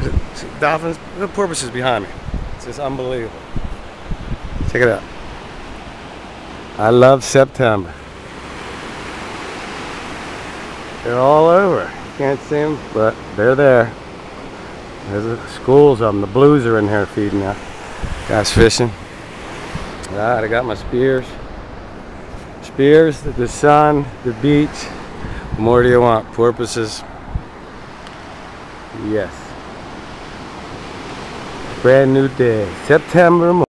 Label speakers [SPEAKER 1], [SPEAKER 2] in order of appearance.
[SPEAKER 1] Dolphins, the porpoises behind me. It's just unbelievable. Check it out. I love September. They're all over. You can't see them, but they're there. There's the schools of them. The blues are in here feeding now. Guys fishing. Alright, I got my spears. Spears, the sun, the beach. What more do you want? Porpoises. Yes. Brand new day. September morning.